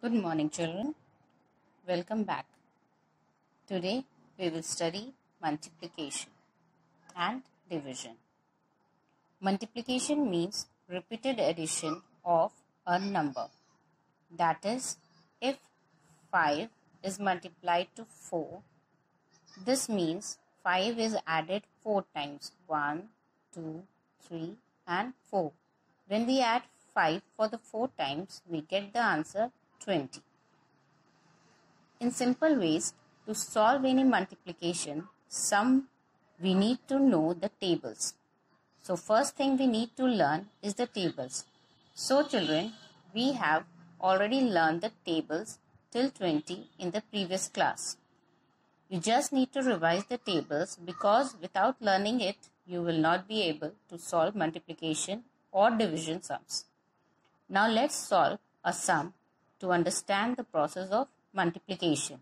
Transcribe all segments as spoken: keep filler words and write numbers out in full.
Good morning, children. Welcome back. Today we will study multiplication and division. Multiplication means repeated addition of a number. That is, if five is multiplied to four, this means five is added four times. one, two, three and four. When we add five for the four times, we get the answer twenty. In simple ways, to solve any multiplication sum, we need to know the tables. So first thing we need to learn is the tables. So children, we have already learned the tables till twenty in the previous class. You just need to revise the tables because without learning it, you will not be able to solve multiplication or division sums. Now let's solve a sum to understand the process of multiplication.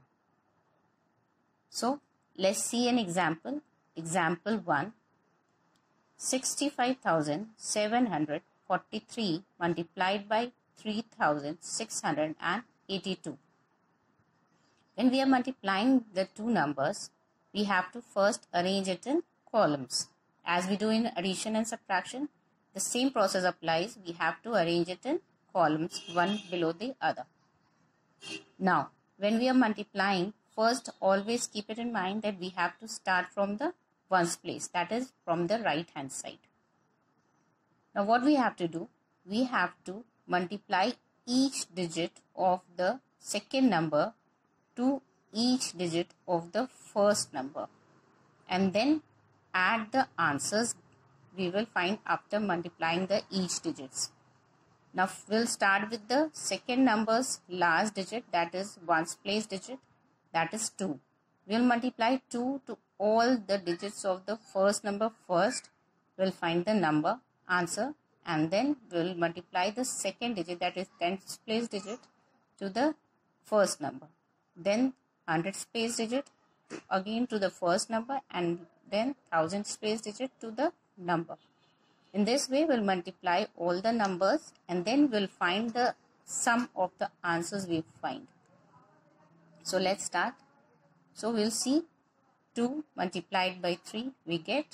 So let's see an example. Example one. sixty-five thousand seven hundred forty-three multiplied by three thousand six hundred eighty-two. When we are multiplying the two numbers, we have to first arrange it in columns. As we do in addition and subtraction, the same process applies. We have to arrange it in columns, one below the other. Now, when we are multiplying, first always keep it in mind that we have to start from the ones place, that is from the right hand side. Now what we have to do, we have to multiply each digit of the second number to each digit of the first number and then add the answers we will find after multiplying the each digits. Now we'll start with the second number's last digit, that is ones place digit, that is two. We'll multiply two to all the digits of the first number first. We'll find the number, answer, and then we'll multiply the second digit, that is tens place digit, to the first number. Then hundreds place digit again to the first number and then thousands place digit to the number. In this way, we'll multiply all the numbers and then we'll find the sum of the answers we find. So let's start. So we'll see two multiplied by three, we get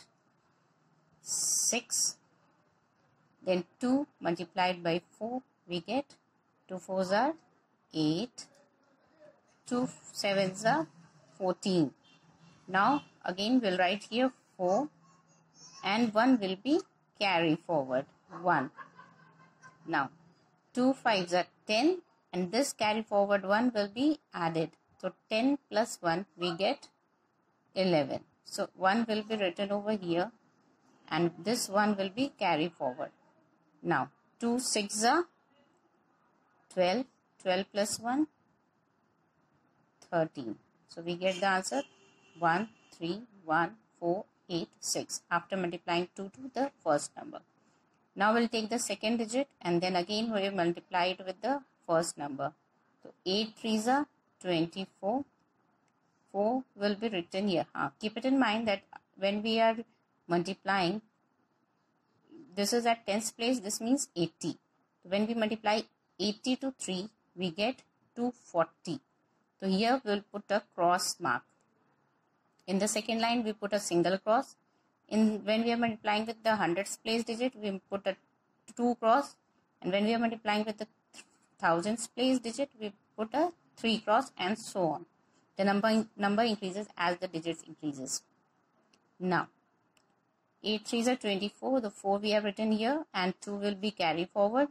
six. Then two multiplied by four, we get two fours are eight. two sevens are fourteen. Now again we'll write here four and one will be carry forward, one. Now two fives are ten and this carry forward one will be added. So ten plus one we get eleven. So one will be written over here and this one will be carry forward. Now two sixes are twelve. twelve plus one, thirteen. So we get the answer one, three, one, four, eight, six after multiplying two to the first number. Now we'll take the second digit and then again we will multiply it with the first number. So eight threes are twenty-four. four will be written here. Uh, keep it in mind that when we are multiplying, this is at tens place, this means eighty. When we multiply eighty to three, we get two forty. So here we will put a cross mark. In the second line, we put a single cross. In when we are multiplying with the hundreds place digit, we put a two cross. And when we are multiplying with the thousands place digit, we put a three cross and so on. The number, number increases as the digits increases. Now, eight threes are twenty-four. The four we have written here and two will be carry forward.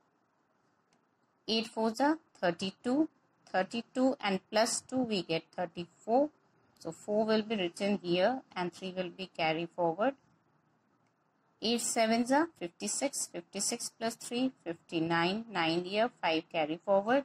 eight fours are thirty-two. thirty-two and plus two we get thirty-four. So four will be written here and three will be carry forward. eight sevens are fifty-six. fifty-six plus three, fifty-nine. nine here, five carry forward.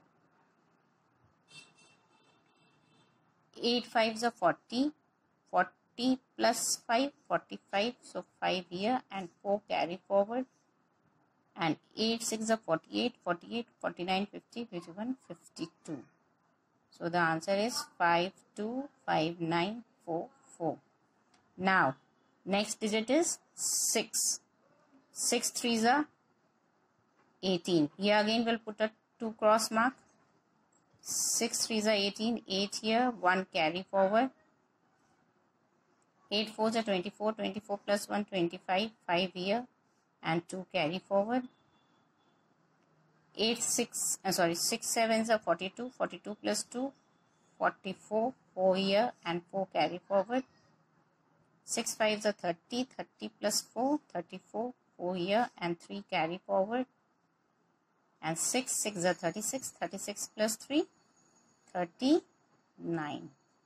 eight fives are forty. forty plus five, forty-five. So five here and four carry forward. And eight sixes are forty-eight. forty-eight, forty-nine, fifty, fifty-one, fifty-two. So the answer is five two five nine four four. Now, next digit is six. six threes are eighteen. Here again we'll put a two cross mark. six threes are eighteen, eight here, one carry forward. eight fours are twenty-four, twenty-four plus one, twenty-five, five here and two carry forward. eight, six, uh, sorry, six sevens are forty-two, forty-two plus two, forty-four, four here and four carry forward. six fives are thirty, thirty plus four, thirty-four, four here and three carry forward. And six, six are thirty-six, thirty-six plus three, thirty-nine.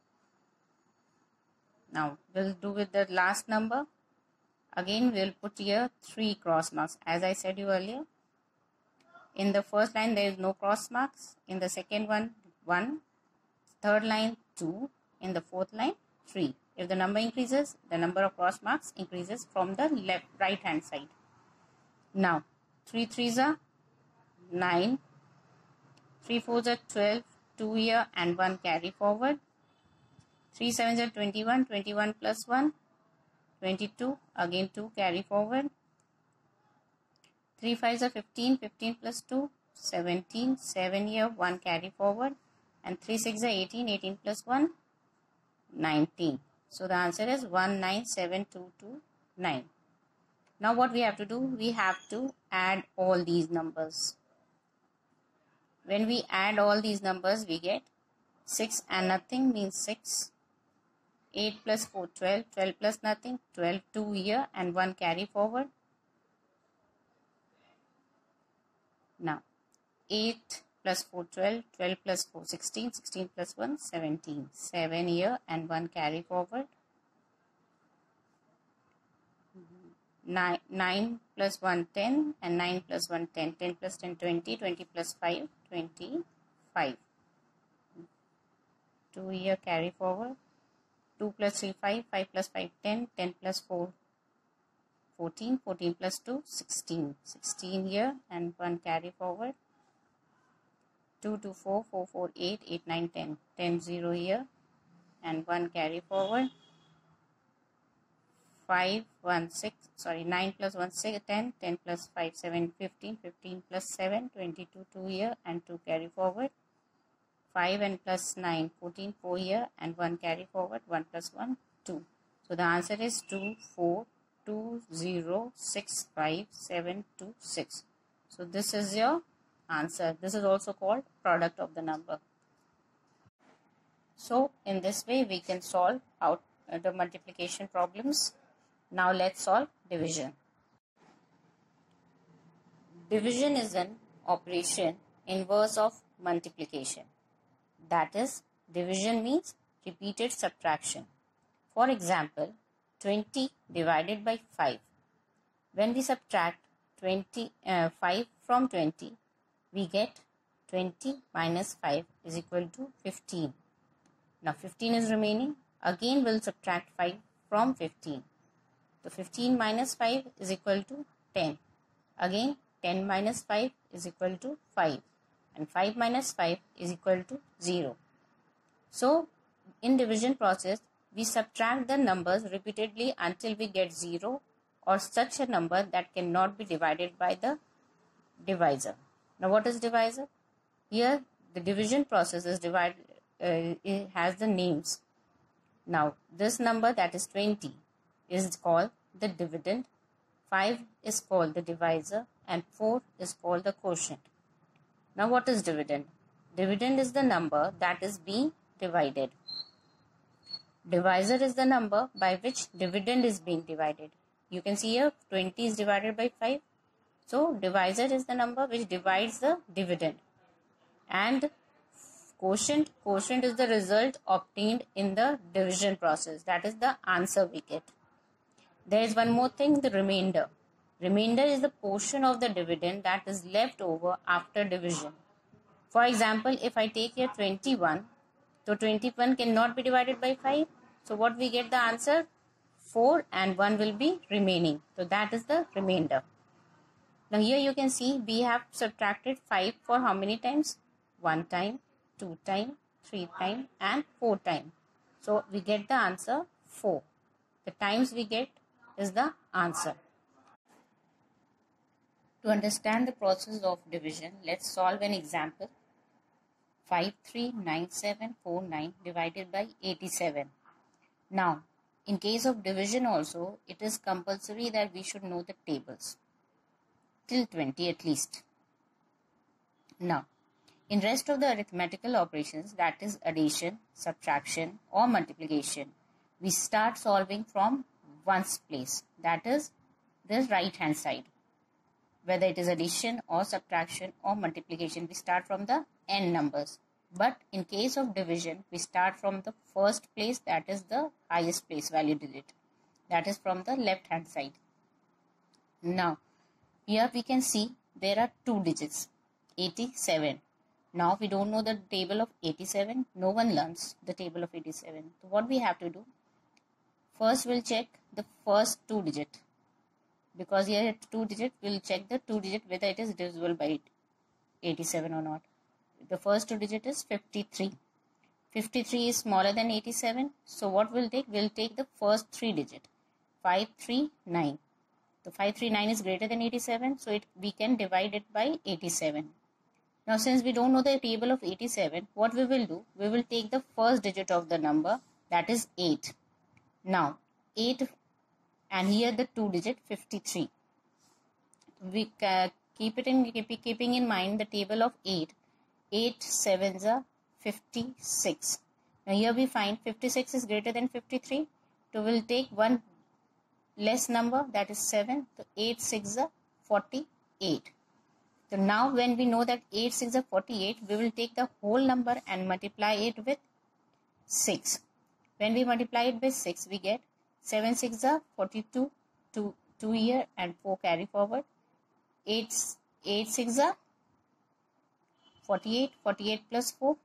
Now we'll do with the last number. Again we'll put here three cross marks. As I said you earlier, in the first line there is no cross marks. In the second one, one. Third line, two. In the fourth line, three. If the number increases, the number of cross marks increases from the left right hand side. Now three threes are nine, three fours are twelve, two here and one carry forward. three sevens are twenty-one, twenty-one plus one, twenty-two, again two carry forward. three fives are fifteen, fifteen plus two, seventeen, seven here, one carry forward. And three sixes are eighteen, eighteen plus one, nineteen. So the answer is one nine seven two two nine. Now what we have to do? We have to add all these numbers. When we add all these numbers, we get six and nothing means six. eight plus four, twelve. twelve plus nothing, twelve, two here and one carry forward. Now eight plus four, twelve. twelve plus four, sixteen. sixteen plus one, seventeen. seven here and one carry forward. nine, nine plus one, ten and nine plus one, ten. ten plus ten, twenty. twenty plus five, twenty-five. two here carry forward. two plus three, five. five plus five, ten. ten plus four, fourteen. fourteen plus two, sixteen. sixteen here and one carry forward. two, two, four, four, four, eight. eight, nine, ten. ten, zero here and one carry forward. five, one, six, sorry, nine plus one, six, ten, ten plus five, seven, fifteen, fifteen plus seven, twenty-two, two here and two carry forward. five and plus nine, fourteen, four here and one carry forward, one plus one, two. So the answer is two, four, two, zero, six, five, seven, two, six. So this is your answer. This is also called product of the number. So in this way we can solve out uh, the multiplication problems. Now let's solve division. Division is an operation inverse of multiplication. That is, division means repeated subtraction. For example, twenty divided by five. When we subtract twenty, uh, five from twenty, we get twenty minus five is equal to fifteen. Now fifteen is remaining. Again we'll subtract five from fifteen. So fifteen minus five is equal to ten. Again ten minus five is equal to five. And five minus five is equal to zero. So in division process, we subtract the numbers repeatedly until we get zero or such a number that cannot be divided by the divisor. Now what is divisor? Here the division process is divided, uh, it has the names. Now this number, that is twenty, is called the dividend, five is called the divisor and four is called the quotient. Now what is dividend? Dividend is the number that is being divided. Divisor is the number by which dividend is being divided. You can see here twenty is divided by five. So divisor is the number which divides the dividend. And quotient, quotient is the result obtained in the division process. That is the answer we get. There is one more thing, the remainder. Remainder is the portion of the dividend that is left over after division. For example, if I take here twenty-one, so twenty-one cannot be divided by five. So what we get the answer? four and one will be remaining. So that is the remainder. Now here you can see we have subtracted five for how many times? one time, two time, three time and four time. So we get the answer four. The times we get is the answer. To understand the process of division, let's solve an example. five three nine seven four nine divided by eighty-seven. Now, in case of division also, it is compulsory that we should know the tables till twenty at least. Now, in rest of the arithmetical operations, that is addition, subtraction or multiplication, we start solving from ones place, that is the right hand side. Whether it is addition or subtraction or multiplication, we start from the n numbers. But in case of division, we start from the first place, that is the highest place value digit. That is from the left hand side. Now, here we can see there are two digits, eighty-seven. Now we don't know the table of eighty-seven. No one learns the table of eighty-seven. So what we have to do? First we'll check the first two digit. Because here it's two digit, we'll check the two digit whether it is divisible by eighty-seven or not. The first two digit is fifty-three. fifty-three is smaller than eighty-seven. So what we'll take? We'll take the first three digit. five three nine. The five three nine is greater than eighty-seven. So it, we can divide it by eighty-seven. Now since we don't know the table of eighty-seven, what we will do? We will take the first digit of the number, that is eight. Now eight, and here the two digit fifty-three. We uh, keep it in keep, keeping in mind the table of eight. eight sevens are fifty-six. Now here we find fifty-six is greater than fifty-three. So we'll take one less number, that is seven. So eight six are forty-eight. So now when we know that eight six are forty-eight, we will take the whole number and multiply it with six. When we multiply it by six, we get seven six are forty-two, two, two here and four carry forward. eight, eight six are forty-eight, forty-eight plus four,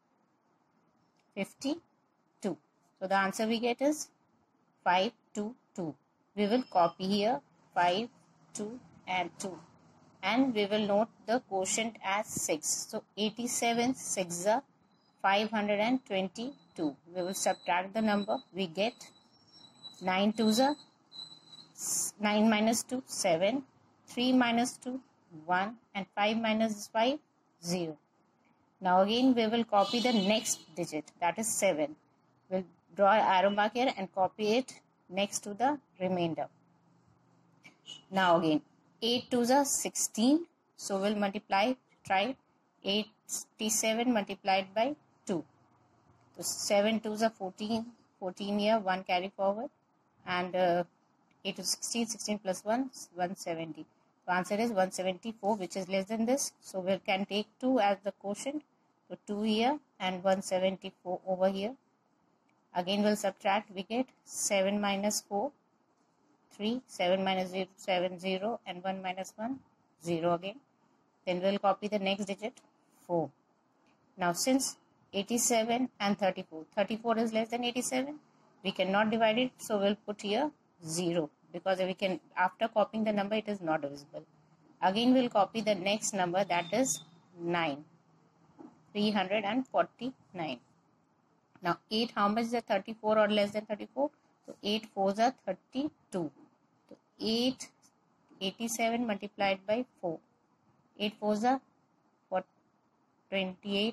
fifty-two. So the answer we get is five two two. We will copy here five, two and two. And we will note the quotient as six. So eighty-seven, six are five hundred twenty-two. We will subtract the number. We get nine twos are nine minus two, seven. three minus two, one. And five minus five, zero. Now again we will copy the next digit, that is seven. We'll draw an arrow mark here and copy it next to the remainder. Now again eight twos are sixteen. So we'll multiply, try eighty-seven multiplied by two. So seven twos are fourteen. fourteen here, one carry forward. And uh, eight to sixteen, sixteen plus one, one hundred seventy. So answer is one hundred seventy-four, which is less than this. So we can take two as the quotient. So two here and one hundred seventy-four over here. Again we'll subtract. We get seven minus four, three. seven minus zero, seven, zero. And one minus one, zero again. Then we'll copy the next digit, four. Now since eighty-seven and thirty-four. thirty-four is less than eighty-seven. We cannot divide it. So we'll put here zero. Because we can, after copying the number, it is not divisible. Again we'll copy the next number, that is nine. three hundred forty-nine. Now eight, how much is a thirty-four or less than thirty-four? So eight fours are thirty-two. So eight, eighty-seven multiplied by four. eight fours are twenty-eight.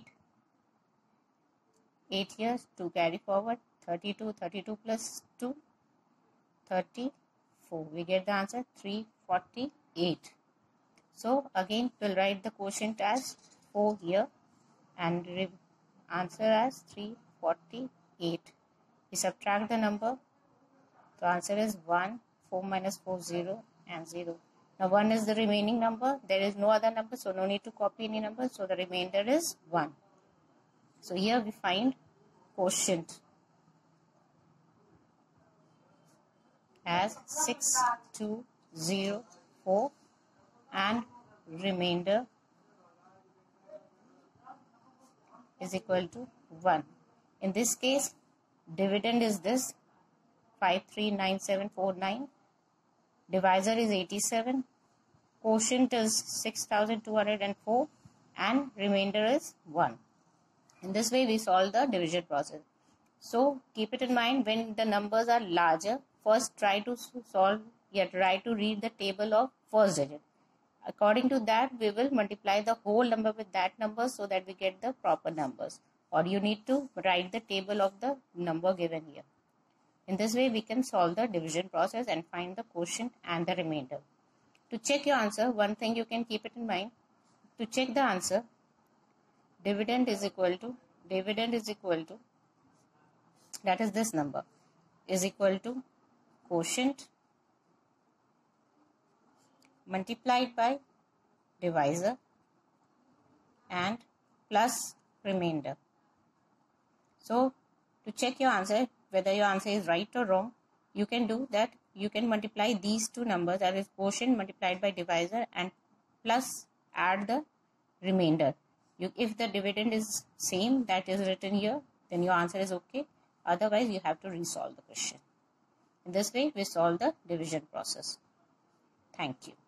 eight years, two carry forward. thirty-two, thirty-two plus two, thirty-four. We get the answer three hundred forty-eight. So again we'll write the quotient as four here and answer as three hundred forty-eight. We subtract the number. The answer is one. four minus four, zero and zero. Now one is the remaining number. There is no other number, so no need to copy any number. So the remainder is one. So here we find quotient as six two zero four and remainder is equal to one. In this case, dividend is this five three nine seven four nine. Divisor is eighty-seven. Quotient is six thousand two hundred four and remainder is one. In this way, we solve the division process. So keep it in mind, when the numbers are larger, first try to solve, yeah, try to read the table of first digit. According to that, we will multiply the whole number with that number so that we get the proper numbers. Or you need to write the table of the number given here. In this way, we can solve the division process and find the quotient and the remainder. To check your answer, one thing you can keep it in mind. To check the answer, dividend is equal to, dividend is equal to, that is this number, is equal to quotient multiplied by divisor and plus remainder. So to check your answer, whether your answer is right or wrong, you can do that. You can multiply these two numbers, that is quotient multiplied by divisor, and plus add the remainder. You, if the dividend is same that is written here, then your answer is okay. Otherwise, you have to resolve the question. In this way, we solve the division process. Thank you.